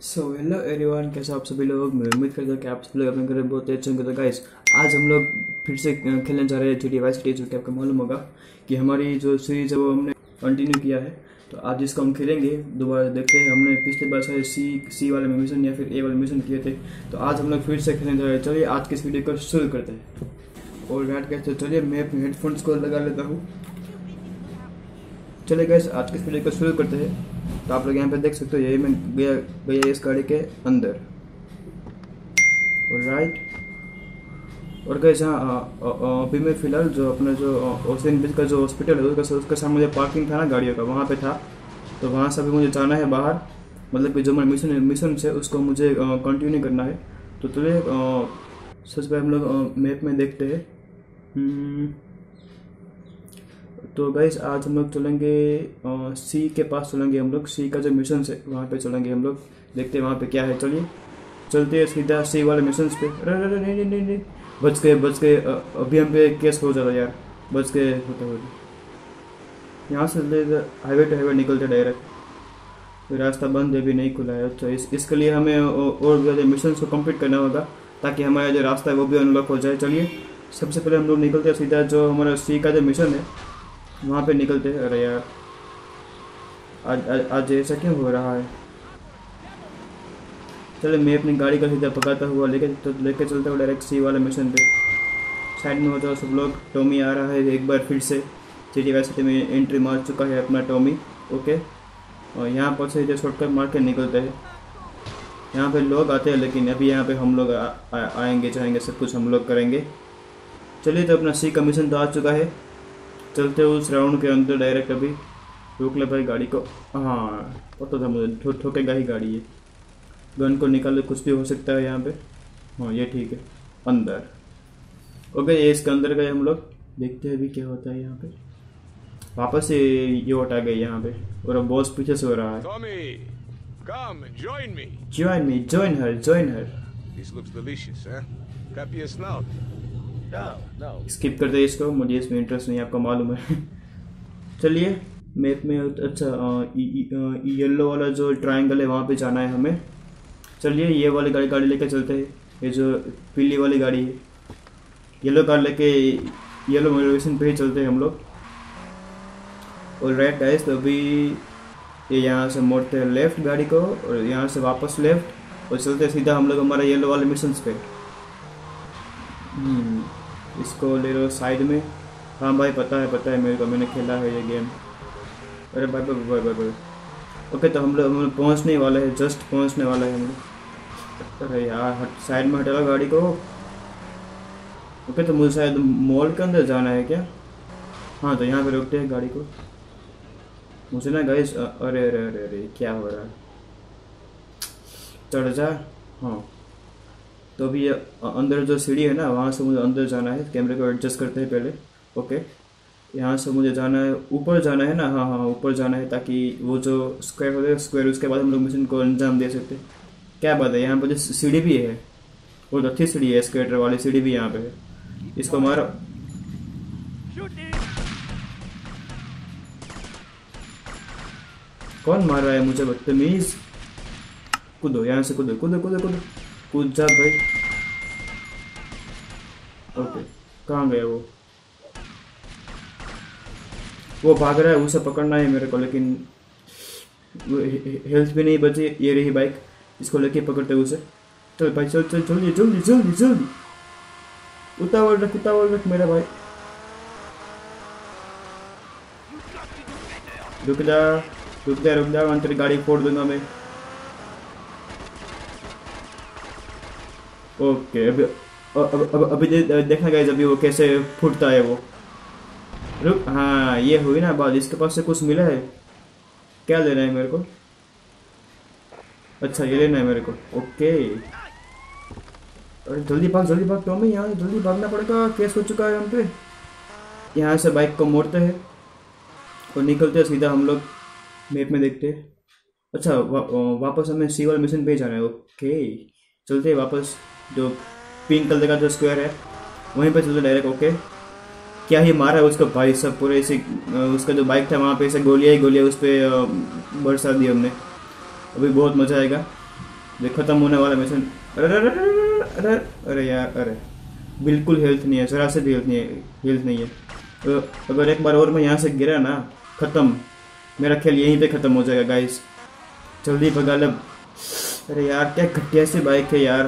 So hello everyone, कैसे आप सभी लोग। मैं उम्मीद करता हूँ कि आप सभी लोग अपने घर में बहुत अच्छे होंगे। तो गाइस, आज हम लोग फिर से खेलने जा रहे हैं GTA वाइस सिटी, जो कि आपको मालूम होगा कि हमारी जो सीरीज है वो हमने कंटिन्यू किया है। तो आज इसको हम खेलेंगे दोबारा। देखते हैं, हमने पिछले बार शायद सी वाले में मिशन या फिर ए वाले मिशन किए थे, तो आज हम लोग फिर से खेलने जा रहे हैं। चलिए आज की इस वीडियो को शुरू करते हैं। और वेट करते चलिए, मैं अपने हेडफोन्स को लगा लेता हूँ। चलिए गाइस, आज की इस वीडियो को शुरू करते हैं। तो आप लोग यहाँ पे देख सकते हो, यही मैं गया इस गाड़ी के अंदर। राइट। और गाइस अभी मैं फिलहाल जो अपना जो ओशन ब्रिज का जो हॉस्पिटल है उसका सामने जो पार्किंग था ना गाड़ियों का, वहाँ पे था। तो वहाँ से अभी मुझे जाना है बाहर, मतलब कि जो मेरा मिशन है उसको मुझे कंटिन्यू करना है। तो चलिए सबसे पहले हम लोग मैप में देखते हैं। तो गाइस आज हम लोग चलेंगे सी के पास चलेंगे। हम लोग सी का जो मिशन है वहाँ पे चलेंगे हम लोग, देखते हैं वहाँ पे क्या है। चलिए चलते हैं सीधा सी वाले मिशन पे। अरे नहीं, बच गए। अभी हम पे केस हो जाता यार, बच गए होता होता। यहाँ से हाईवे टू हाईवे निकलते डायरेक्ट। रास्ता बंद है, अभी नहीं खुला है। अच्छा इसके लिए हमें और ज़्यादा मिशन को कंप्लीट करना होगा, ताकि हमारा जो रास्ता है वो भी अनलॉक हो जाए। चलिए सबसे पहले हम लोग निकलते हैं सीधा जो हमारा सी का जो मिशन है वहाँ पे निकलते हैं। अरे यार आज ऐसा क्यों हो रहा है। चलो मैं अपनी गाड़ी का सीधा पकाता हुआ लेके चलता हूँ डायरेक्ट सी वाले मिशन पे। साइड में हो जाओ सब लोग। टॉमी आ रहा है एक बार फिर से। GTA वाइस सिटी में एंट्री मार चुका है अपना टॉमी। ओके, और यहाँ पर से जो शॉर्टकट मार के निकलते हैं। यहाँ पे लोग आते हैं, लेकिन अभी यहाँ पे हम लोग आएंगे जाएंगे, सब कुछ हम लोग करेंगे। चलिए तो अपना सी का मिशन तो आ चुका है। चलते हो उस राउंड के अंदर डायरेक्ट। अभी रोक ले भाई गाड़ी को। हाँ पता था मुझे, ठोकेगा ही गाड़ी ये। गन को निकाल, कुछ भी हो सकता है यहाँ पे। हाँ ये ठीक है, अंदर। ओके ये इसके अंदर गए हम लोग। देखते हैं अभी क्या होता है यहाँ पे। वापस से ये हटा गए यहाँ पे, और अब बॉस पीछे से हो रहा है। Tommy, come and join me. Join her. This looks delicious, huh? Copy a snout. No. Skip कर दे इसको, मुझे इसमें इंटरेस्ट नहीं, आपको मालूम है। चलिए मैप में अच्छा येलो वाला जो ट्रायंगल है वहाँ पे जाना है हमें। चलिए ये वाली गाड़ी लेके चलते हैं। ये जो पीली वाली गाड़ी है, येलो कार लेके येलो मोटिवेशन पे ही चलते हैं हम लोग। और राइट गाइस, तो अभी ये यहाँ से मोड़ते हैं लेफ्ट गाड़ी को, और यहाँ से वापस लेफ्ट, और चलते सीधा हम लोग हमारा येलो वाले मिशन पे। इसको ले लो साइड में। हाँ भाई पता है मेरे को, मैंने खेला है ये गेम। अरे भाई। ओके तो हम लोग पहुँचने वाले हैं, जस्ट पहुँचने वाला है हम लोग। अरे यार साइड में हटा गाड़ी को। ओके तो मुझे शायद मॉल के अंदर जाना है क्या। हाँ तो यहाँ पे रोकते हैं गाड़ी को। मुझे ना गाइस अरे क्या हो रहा है। चढ़ जा। हाँ तो अभी ये अंदर जो सीढ़ी है ना, वहाँ से मुझे अंदर जाना है। कैमरे को एडजस्ट करते हैं पहले। ओके यहाँ से मुझे जाना है, ऊपर जाना है ना। हाँ ऊपर जाना है, ताकि वो जो स्क्वायर हो जाए स्क्वायर, उसके बाद हम लोग मिशन को अंजाम दे सकते। क्या बात है, यहाँ पर जो सीढ़ी भी है बहुत अच्छी सीढ़ी है, स्केटर वाली सीढ़ी भी यहाँ पे है। इसको मारो। कौन मार रहा है मुझे, बदतमीज। कूदो यहाँ से, कूदो कूद जा भाई। ओके कहाँ गया वो भाग रहा है, उसे पकड़ना है मेरे को, लेकिन हेल्थ भी नहीं बची। ये रही बाइक, इसको लेके पकड़ते उसे। चल भाई चल जल्दी। उतावल रख मेरा भाई। रुक जा, मैं तेरी गाड़ी फोड़ दूंगा मैं। ओके अभी देखना गाइस, अभी वो कैसे फूटता है वो। रुक, हाँ ये हुई ना बात। इसके पास से कुछ मिला है, क्या लेना है मेरे को। अच्छा ये लेना है मेरे को। ओके अरे जल्दी भाग टॉमी, यहाँ जल्दी भागना पड़ेगा, केस हो चुका है हम पे। यहाँ से बाइक को मोड़ते हैं और निकलते हैं सीधा हम लोग। मैप में देखते हैं। अच्छा वापस हमें सी वाले मिशन पे जाना है। ओके चलते हैं वापस, जो पिंक कलर का जो स्क्वायर है वहीं पे चलते डायरेक्ट। ओके क्या ही मारा है उसको भाई सब पूरे ऐसे। उसका जो बाइक था वहाँ पे ऐसे गोलियाँ उस पर बरसा दी हमने। अभी बहुत मज़ा आएगा। ये खत्म होने वाला मिशन। अरे अरे अरे अरे अरे यार, अरे बिल्कुल हेल्थ नहीं है, जरा से भी हेल्थ नहीं है। तो अगर एक बार और मैं यहाँ से गिरा ना, खत्म, मेरा खेल यहीं पे खत्म हो जाएगा गाइस। जल्दी भगा ले। अरे यार क्या घटिया सी बाइक है यार।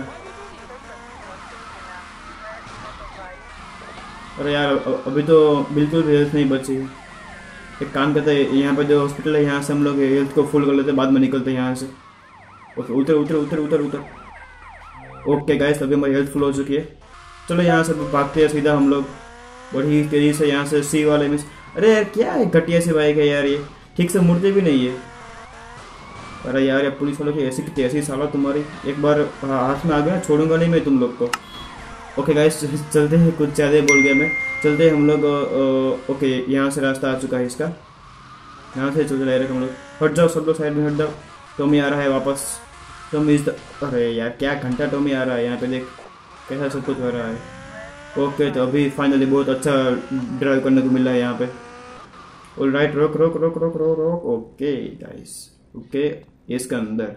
अरे यार अभी तो बिल्कुल भी हेल्थ नहीं बची। एक काम करते हैं, यहाँ पे जो हॉस्पिटल है यहाँ से हम लोग हेल्थ को फुल कर लेते हैं, बाद में निकलते हैं यहाँ से। ओके उतर उतर उतर उतर उतर। ओके गाइस, अभी हमारी हेल्थ फुल हो चुकी है। चलो यहाँ से भागते हैं सीधा हम लोग बड़ी तेज़ी से यहाँ से सी वाले में। अरे यार क्या है, घटिया सी बाइक है यार, ये ठीक से मुड़ते भी नहीं है। अरे यार ये पुलिस वालों की ऐसी की तैसी साला तुम्हारी, एक बार हाथ में आ गया छोड़ूंगा नहीं मैं तुम लोग को। ओके गाइस चलते हैं, कुछ ज़्यादा बोल गया मैं। चलते हैं हम लोग। ओके यहाँ से रास्ता आ चुका है इसका, यहाँ से चलते रह रहे हम लोग। हट जाओ सब लोग, साइड में हट जाओ। टॉमी आ रहा है वापस। टॉमी इज द, अरे यार क्या घंटा टॉमी आ रहा है यहाँ पे, देख कैसा सब कुछ हो रहा है। ओके तो अभी फाइनली बहुत अच्छा ड्राइव करने को मिला है यहाँ पे। ऑलराइट, रोक रोक रोक रोक रोक रोक। ओके गाइस, ओके इसका अंदर,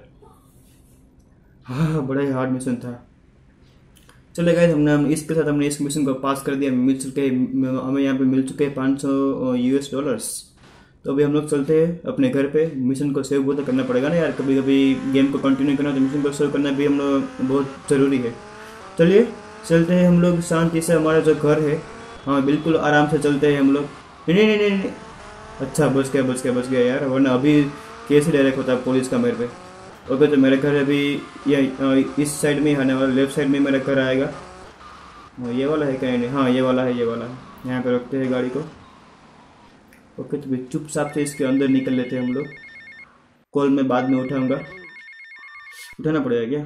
हाँ बड़ा ही हार्ड मिशन था। चले गए हमने इसके साथ हमने इस मिशन को पास कर दिया। मिल चुके हमें यहाँ पे मिल चुके हैं $500। तो अभी हम लोग चलते हैं अपने घर पे। मिशन को सेव बहुत करना पड़ेगा ना यार, कभी कभी गेम को कंटिन्यू करना तो मिशन को सेव करना भी हम लोग बहुत ज़रूरी है। चलिए चलते हैं हम लोग शांति से, हमारा जो घर है। हाँ बिल्कुल आराम से चलते हैं हम लोग। नहीं नहीं नहीं नहीं, अच्छा बच गया बच गया बच गया यार, वरना अभी केस ही डायरेक्ट होता है पुलिस का मेरे पे। ओके तो मेरा घर अभी ये इस साइड में ही आने वाला, लेफ्ट साइड में मेरा घर आएगा। ये वाला है क्या? नहीं, हाँ ये वाला है, ये वाला है। यहाँ पे रखते हैं गाड़ी को। ओके तो चुपचाप से इसके अंदर निकल लेते हैं हम लोग। कॉल मैं बाद में उठाऊंगा, उठाना पड़ेगा क्या?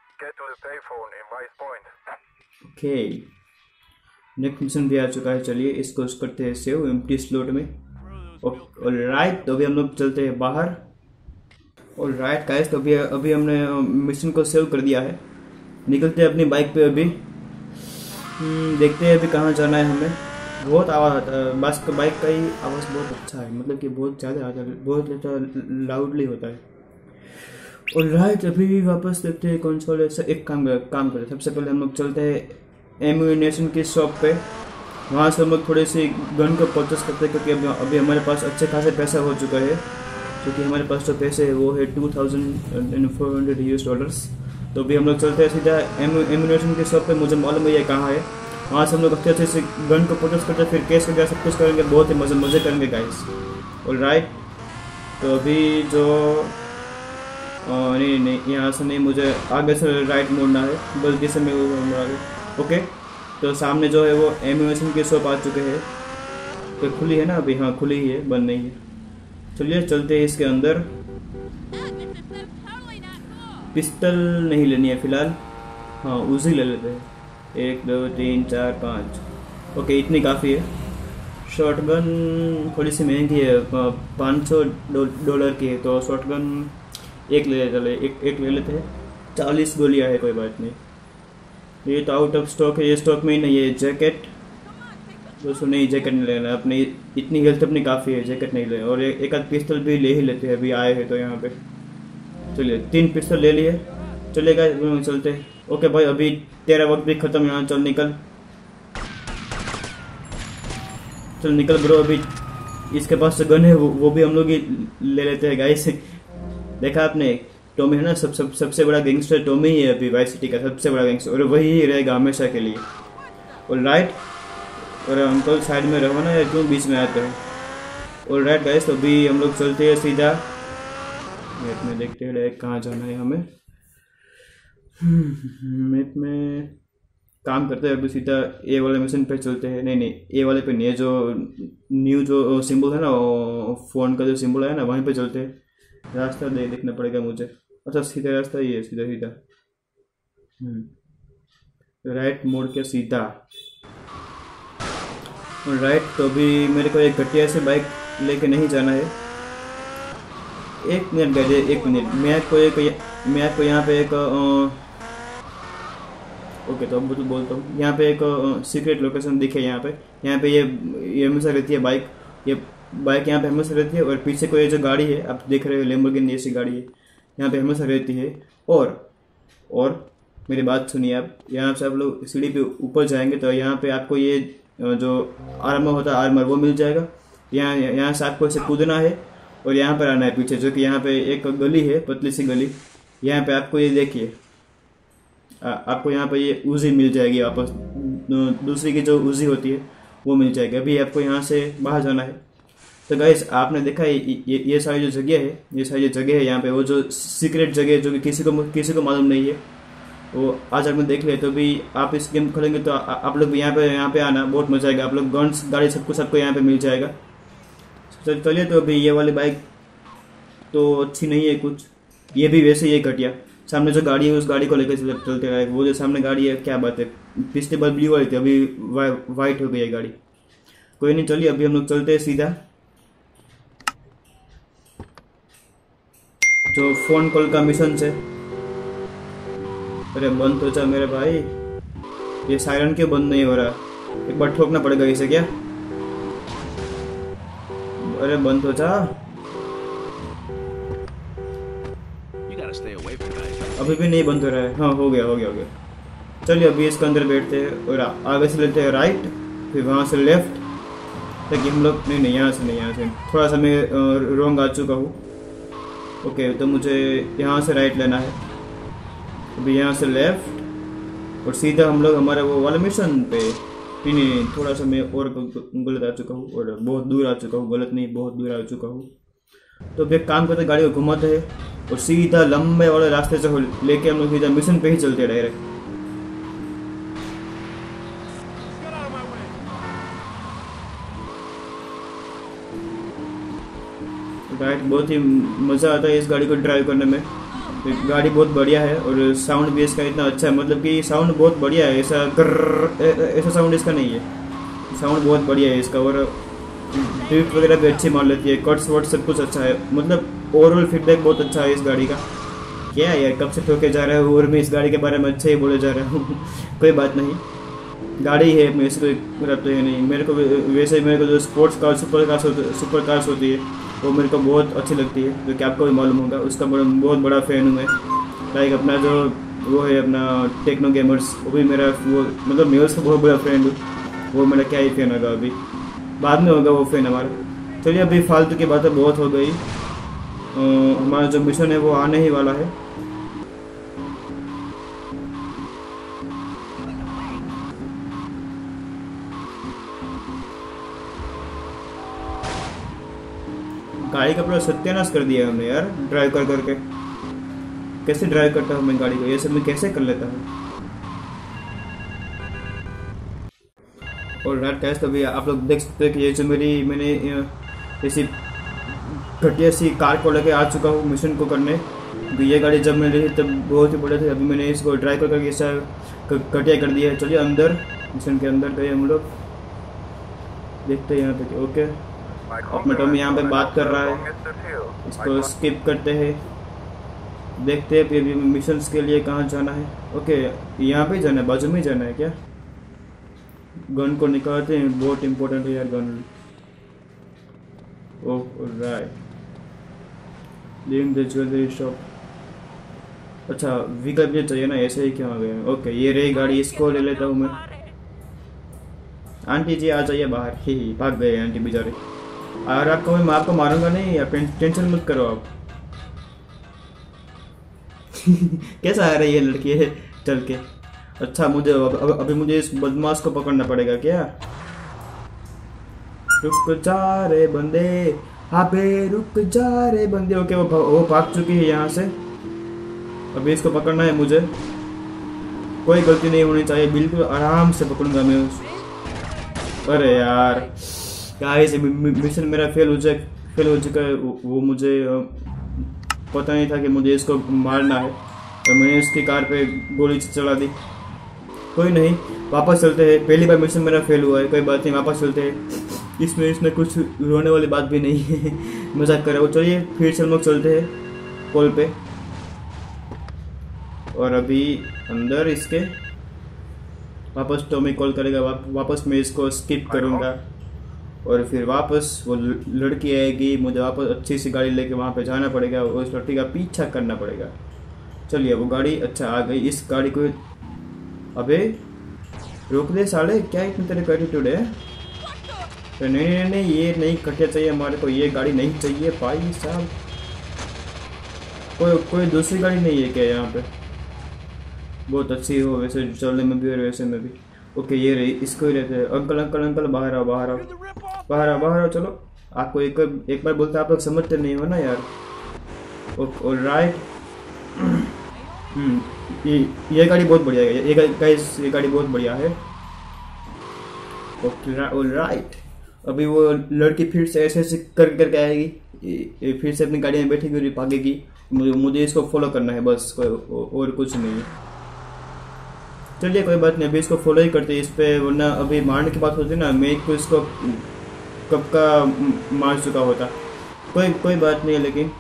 ओके नेक्स्ट मिशन भी आ चुका है। चलिए इसको करते हैं सेव एम्प्टी स्लॉट में। ऑलराइट तो अभी हम लोग चलते हैं बाहर। ऑलराइट गाइस तो अभी हमने मिशन को सेव कर दिया है। निकलते हैं अपनी बाइक पे अभी। देखते हैं अभी कहाँ जाना है हमें। बहुत आवाज़ आता है बस का, बाइक का ही आवाज़ बहुत अच्छा है, मतलब कि बहुत ज़्यादा आता है, बहुत लाउडली होता है। ऑलराइट अभी वापस देखते हैं कंसोल से। एक काम करते हैं, सबसे पहले हम लोग चलते हैं एम्यूनेशन की शॉप पे। वहाँ से हम लोग थोड़े से गन को परचेस करते हैं, क्योंकि अभी हमारे पास अच्छे खासे पैसा हो चुका है। क्योंकि हमारे पास जो पैसे है वो है $2,400। तो अभी हम लोग चलते हैं सीधा एम्यूनेशन की शॉप पे। मुझे मालूम है ये कहाँ है। वहाँ से हम लोग अच्छे से गन को परचेस करते हैं, फिर केस वगैरह सब कुछ करेंगे, बहुत ही मज़े करेंगे गाइस। ऑलराइट तो अभी जो नहीं यहाँ से नहीं, मुझे आगे से राइट मोड़ना है, गलती से मैं वो मोड़ा गया। ओके तो सामने जो है वो एम्यूनेशन की शॉप आ चुके हैं। तो खुली है ना अभी? हाँ खुली ही है, बंद नहीं है। चलिए चलते हैं इसके अंदर। पिस्टल नहीं लेनी है फिलहाल, हाँ उसी ले लेते हैं। 1 2 3 4 5 ओके इतनी काफ़ी है। शॉटगन थोड़ी सी महंगी है, $500 की है, तो शॉटगन एक ले लेते हैं। 40 गोलियां है, कोई बात नहीं। ये तो आउट ऑफ स्टॉक है, ये स्टॉक में ही नहीं है। जैकेट दोस्तों नहीं, जैकेट नहीं लेना, अपनी इतनी हेल्थ अपनी काफ़ी है, जैकेट नहीं लेना। और एक आध पिस्तौल भी ले ही लेते हैं, अभी आए हैं तो यहाँ पे। चलिए 3 पिस्तौल ले लिए, चलेगा चलते। ओके भाई अभी तेरा वक्त भी ख़त्म, यहाँ चल निकल ब्रो। अभी इसके पास जो गन है वो भी हम लोग ही ले लेते हैं गाइस। देखा आपने, टॉमी है ना सबसे बड़ा गैंगस्टर टॉमी ही है अभी वाइस सिटी का सबसे बड़ा गैंगस्टर, और वही ही रहेगा हमेशा के लिए। ऑलराइट और अंकल साइड में रहो ना यार, क्यों बीच में आते हो? ऑलराइट गाइस तो अभी हम लोग चलते हैं सीधा। मैप में देखते हैं कहाँ जाना है हमें। मैप में काम करते हैं अभी, सीधा ए वाले मिशन पे चलते हैं। नहीं ए वाले पे नहीं है, जो न्यू जो सिंबल है ना, फोन का जो सिंबल है ना, वहीं पे चलते हैं। रास्ता देखना पड़ेगा मुझे। अच्छा सीधा रास्ता ही है, सीधा राइट मोड़ के सीधा। राइट तो अभी मेरे को एक घटिया से बाइक लेके नहीं जाना है। 1 मिनट गाइस, 1 मिनट। मैं आपको यहाँ पे एक ओके तो अब बोलता हूँ। यहाँ पे एक सीक्रेट लोकेशन दिखे यहाँ पे ये हमेशा रहती है बाइक। ये बाइक यहाँ पे हमेशा रहती है, और पीछे को ये जो गाड़ी है आप देख रहे हो, लैम्बोर्गिनी जैसी गाड़ी है, यहाँ पे हमेशा रहती है। और मेरी बात सुनिए आप, यहाँ से आप लोग सीढ़ी पे ऊपर जाएंगे तो यहाँ पे आपको ये जो आर्मर होता है आर्मर वो मिल जाएगा। यहाँ से आपको ऐसे कूदना है और यहाँ पर आना है पीछे, जो कि यहाँ पे एक गली है, पतली सी गली। यहाँ पे आपको ये देखिए, आपको यहाँ पे ये उजी मिल जाएगी वापस, दूसरी की जो उजी होती है वो मिल जाएगी। अभी आपको यहाँ से बाहर जाना है। तो गाइस आपने देखा है ये सारी जो जगह है, ये सारी जो जगह है यहाँ पे, वो जो सीक्रेट जगह है जो कि किसी को मालूम नहीं है, वो आज आपने देख लिया। तो भी आप इस गेम खेलेंगे तो आप लोग भी यहाँ पे आना, बहुत मजा आएगा। आप लोग गन्स गाड़ी सबको यहाँ पे मिल जाएगा। चलिए, तो अभी ये वाली बाइक तो अच्छी नहीं है कुछ, ये भी वैसे ही घटिया। सामने जो गाड़ी है उस गाड़ी को लेकर चलते रहे। वो जो सामने गाड़ी है, क्या बात है, पिछले बार ब्लू वाली थी, अभी वाइट हो गई है गाड़ी। कोई नहीं, चलिए अभी हम लोग चलते हैं सीधा जो फोन कॉल का मिशन से। अरे बंद तो जा मेरे भाई, ये सायरन क्यों बंद नहीं हो रहा? एक बार ठोकना पड़ेगा इसे क्या? अरे बंद तो जा, अभी भी नहीं बंद हो रहा है। हाँ हो गया। चलिए अभी इसके अंदर बैठते हैं और आगे से लेते हैं राइट, फिर वहाँ से लेफ्ट, ताकि हम लोग नहीं यहाँ से थोड़ा सा मैं रॉन्ग आ चुका हूँ। ओके, तो मुझे यहाँ से राइट लेना है, अभी यहाँ से लेफ्ट और सीधा हम लोग हमारे वो वाले मिशन पे। नहीं, थोड़ा सा मैं और गलत आ चुका हूँ और बहुत दूर आ चुका हूँ, गलत नहीं बहुत दूर आ चुका हूँ। तो अब एक काम करते, गाड़ी को घुमाते हैं और सीधा लंबे वाले रास्ते से लेके हम लोग सीधा मिशन पे ही चलते डायरेक्ट। राइट, बहुत ही मज़ा आता है इस गाड़ी को ड्राइव करने में। गाड़ी बहुत बढ़िया है और साउंड भी इसका इतना अच्छा है, मतलब कि साउंड बहुत बढ़िया है, ऐसा साउंड इसका नहीं है, साउंड बहुत बढ़िया है इसका। और ड्रिफ्ट वगैरह भी अच्छी मार लेती है, कट्स वट्स सब कुछ अच्छा है, मतलब ओवरऑल फीडबैक बहुत अच्छा है इस गाड़ी का। क्या यार, कब से ठोके जा रहा है और मैं इस गाड़ी के बारे में अच्छे ही बोले जा रहा हूँ। कोई बात नहीं, गाड़ी है, मैं इसको मतलब तो ये नहीं। मेरे को वैसे मेरे को जो स्पोर्ट्स कार सुपर कार्स होती है वो मेरे को बहुत अच्छी लगती है, जो कि आपको भी मालूम होगा, उसका बहुत बड़ा फ़ैन हूँ मैं। लाइक अपना जो वो है अपना टेक्नो गेमर्स, वो भी मेरा वो मतलब मैं उसका बहुत बड़ा फ्रेंड हूँ। वो मेरा क्या ही फ़ैन होगा, अभी बाद में होगा वो फ़ैन हमारा। चलिए अभी फालतू की बातें बहुत हो गई, हमारा जो मिशन है वो आने ही वाला है। गाड़ी का पूरा सत्यानाश कर दिया हमने यार, ड्राइव कर करके। कैसे ड्राइव करता हूँ मैं गाड़ी को, ये सब मैं कैसे कर लेता हूँ। और रात टेस्ट अभी आप लोग देख सकते हैं कि ये जो मैंने ऐसी घटिया सी कार को लेके आ चुका हूँ मिशन को करने। ये गाड़ी जब मैंने ली तब बहुत ही बड़े थे, अभी मैंने इसको ड्राइव कर करके ऐसा घटिया कर दिया है। चलिए अंदर, मिशन के अंदर गए हम लोग, देखते हैं यहाँ पे। ओके, अपना टॉमी यहाँ पे बात कर रहा है, इसको स्किप करते हैं, देखते हैं फिर मिशन के लिए कहाँ जाना है। ओके, यहाँ पे जाना है, बाजू में जाना है क्या? गन को निकालते हैं, बहुत इम्पोर्टेंट है यार gun. Oh right, leaving the jewellery shop. अच्छा व्हीकल भी चाहिए ना, ऐसे ही क्यों आ गए? ओके, ये रही गाड़ी, इसको ले लेता हूँ मैं। आंटी जी आ जाइए बाहर। ही भाग गए आंटी बेचारे। और आपको मैं आपको मारूंगा नहीं यार, टेंशन मत करो आप। कैसा आ रही है लड़की है चल के? अच्छा मुझे अभी मुझे इस बदमाश को पकड़ना पड़ेगा क्या? रुक जा रे बंदे, हाँ बे रुक जा रे बंदे। ओके, वो भाग चुकी है यहाँ से, अभी इसको पकड़ना है मुझे। कोई गलती नहीं होनी चाहिए, बिल्कुल आराम से पकड़ूंगा मैं उस। अरे यार गाइस, मिशन मेरा फेल हो चुका है। वो मुझे पता नहीं था कि मुझे इसको मारना है, तो मैंने इसकी कार पे गोली चला दी। कोई नहीं, वापस चलते हैं। पहली बार मिशन मेरा फेल हुआ है, कोई बात नहीं, वापस चलते हैं। इसमें कुछ रोने वाली बात भी नहीं है। मजाक कर रहा हूँ। चलिए फिर से हम लोग चलते हैं कॉल पे, और अभी अंदर इसके वापस टॉमी कॉल करेगा, वापस मैं इसको स्किप करूँगा और फिर वापस वो लड़की आएगी, मुझे वापस अच्छी सी गाड़ी लेके वहाँ पे जाना पड़ेगा और उस लड़की का पीछा करना पड़ेगा। चलिए वो गाड़ी अच्छा आ गई। इस गाड़ी को अबे रोक दे साले, क्या इतनी तेरे का एटीट्यूड है? नहीं नहीं नहीं नहीं, ये नहीं कटिया चाहिए हमारे को, ये गाड़ी नहीं चाहिए भाई साहब। कोई दूसरी गाड़ी नहीं है क्या यहाँ पे? बहुत अच्छी हो वैसे चलने में भी और वैसे में भी। ओके ये रही, इसको ही रहते हैं। अंकल अंकल अंकल बाहर आओ बाहर आओ बाहर आओ बाहर आओ। चलो आपको एक बार बोलते आप लोग समझते नहीं हो ना यार। ऑलराइट। ये गाड़ी बहुत बढ़िया है, ये गाड़ी बहुत बढ़िया है। ऑलराइट। अभी वो लड़की फिर से ऐसे ऐसे करके आएगी, फिर से अपनी गाड़ी में बैठेगी और भागेगी। मुझे इसको फॉलो करना है बस, कोई और कुछ नहीं है। चलिए कोई बात नहीं, अभी इसको फॉलो ही करते हैं इस पे, वरना अभी मारने की बात होती ना, मैं को इसको कब का मार चुका होता। कोई बात नहीं है लेकिन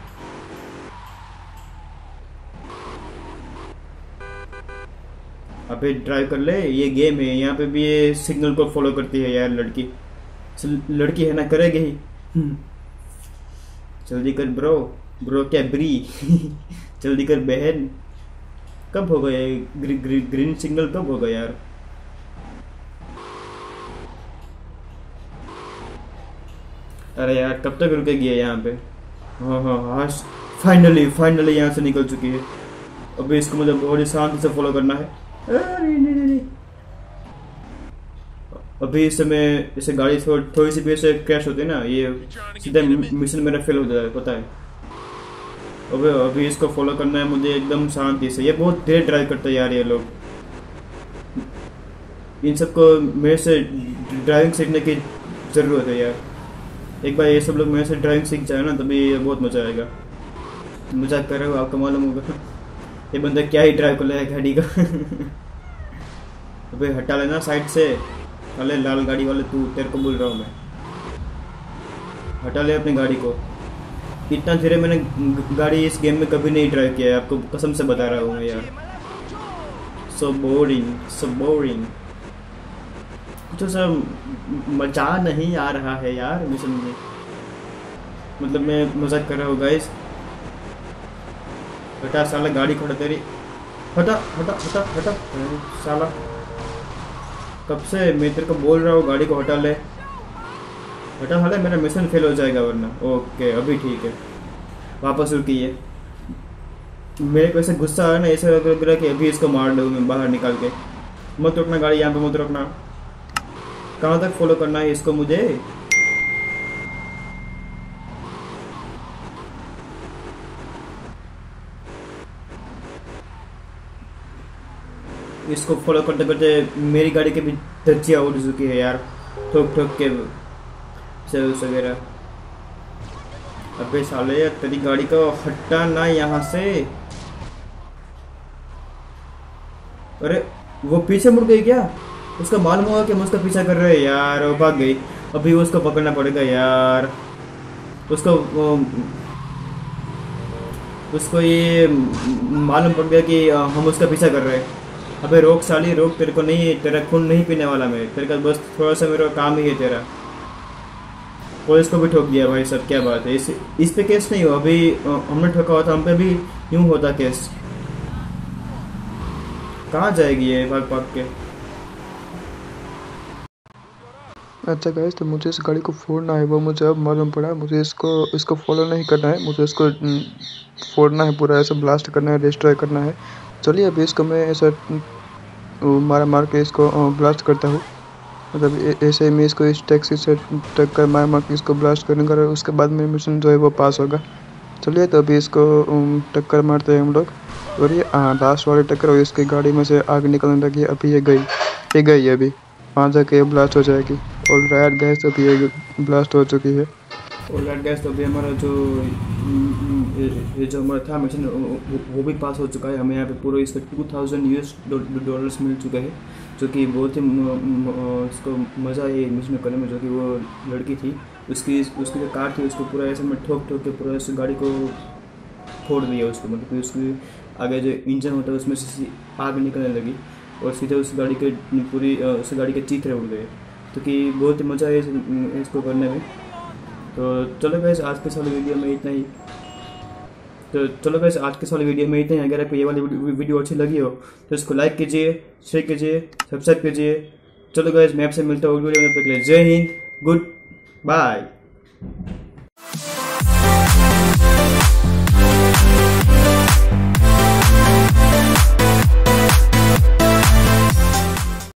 अभी ड्राइव कर ले। ये गेम है, यहाँ पे भी ये सिग्नल को फॉलो करती है यार लड़की। लड़की है ना, करेगी ही। जल्दी कर ब्रो क्या ब्री। जल्दी कर बहन। कब होगा ये ग्रीन सिग्नल कब होगा यार? अरे यार कब तक रुकेगी यहाँ पे? हाँ फाइनली यहाँ से निकल चुकी है। अभी इसको मुझे बहुत ही शांति से फॉलो करना है। अरे नहीं। अभी इस समय इसे गाड़ी थोड़ी सी भी से क्रैश होती है ना, ये सीधा मिशन मेरा फेल हो जाता है, पता है। अभी इसको फॉलो करना है मुझे एकदम शांति से। ये बहुत देर ड्राइव करते हैं यार ये लोग। इन सबको मेरे से ड्राइविंग सीखने की ज़रूरत है यार। एक बार ये सब लोग मेरे से ड्राइविंग सीख जाए ना, तभी बहुत मज़ा आएगा। मजाक कर रहे हो, आपको मालूम होगा ये बंदा क्या ही ड्राइव कर लेगा गाड़ी का। अबे हटा लेना साइड से। अरे लाल गाड़ी वाले, तू तेरे को बोल रहा हूँ मैं, हटा ले अपनी गाड़ी को। इतना धीरे मैंने गाड़ी इस गेम में कभी नहीं ड्राइव किया है, आपको कसम से बता रहा हूँ मैं यार। So boring. कुछ ऐसा मजा नहीं आ रहा है यार मिशन में, मतलब मैं मजाक कर रहा हूँ गाइस। हटा साला गाड़ी खड़ा तेरी, हटा साला। कब से मैं तेरे को बोल रहा हूँ गाड़ी को हटा ले, हटा साले, मेरा मिशन फेल हो जाएगा वरना। ओके अभी ठीक है, वापस रुकिए। मेरे को ऐसे गुस्सा आ रहा है ना, ऐसे लग रहा है कि अभी इसको मार दूँ मैं बाहर निकाल के। मत रुकना गाड़ी यहाँ पे, मत रुकना। कहाँ तक फॉलो करना है इसको मुझे? इसको फॉलो करते करते मेरी गाड़ी के भी धज्जियाँ उड़ चुकी है यार, ठोक के सर्विस वगैरह। अबे साले तेरी गाड़ी को हटा ना यहाँ से। अरे वो पीछे मुड़ गई क्या? उसका मालूम हुआ कि हम उसका पीछा कर रहे हैं यार, वो भाग गई। अभी उसको पकड़ना पड़ेगा यार। उसको ये मालूम पड़ गया कि हम उसका पीछा कर रहे हैं। अबे रोक साली रोक, तेरे को नहीं, तेरा खून नहीं पीने वाला मैं, तेरे का बस थोड़ा सा मेरा काम ही है तेरा। पुलिस को भी ठोक दिया भाई सब, क्या बात है। इस पे केस नहीं हो, अभी हमने ठोका हुआ था, हम पे भी यूं होता केस। कहाँ जाएगी ये भाग के? अच्छा गाइस, तो मुझे इस गाड़ी को फोड़ना है, वो मुझे अब मालूम पड़ा। मुझे इसको फॉलो नहीं करना है, मुझे इसको फोड़ना है, पूरा ऐसे ब्लास्ट करना है, डिस्ट्रॉय करना है। चलिए अभी इसको मैं ऐसा मार के इसको ब्लास्ट करता हूँ। मतलब ऐसे मैं इसको इस टैक्सी से टक्कर मार के इसको ब्लास्ट करूँगा और उसके बाद मेरा मिशन जो है वो पास होगा। चलिए तो अभी इसको टक्कर मारते हैं हम लोग। और ये लास्ट वाली टक्कर, और इसकी गाड़ी में से आग निकलने लगी। अभी ये गई अभी वहाँ जाके ब्लास्ट हो जाएगी। और राइट गैस अभी ये ब्लास्ट हो चुकी है। और राइट गैस तो अभी हमारा जो हमारा था मिशन वो भी पास हो चुका है। हमें यहाँ पे पूरा इसका $2000 मिल चुका है, जो कि बहुत ही इसको मज़ा है मिशन करने में। जो कि वो लड़की थी, उसकी जो कार थी उसको पूरा ऐसे में ठोक के पूरा इस गाड़ी को फोड़ दिया उसको। मतलब उसकी आगे जो इंजन होता है उसमें से आग निकलने लगी और सीधे उस गाड़ी के चीथड़े उड़ गए। तो कि बहुत ही मज़ा है इसको करने में। तो चलो गाइस आज के वाली वीडियो में इतना ही। अगर आपको ये वाली वीडियो अच्छी लगी हो तो इसको लाइक कीजिए, शेयर कीजिए, सब्सक्राइब कीजिए। चलो गाइस मैं आपसे मिलता हूँ वीडियो में, तब तक के लिए जय हिंद, गुड बाय।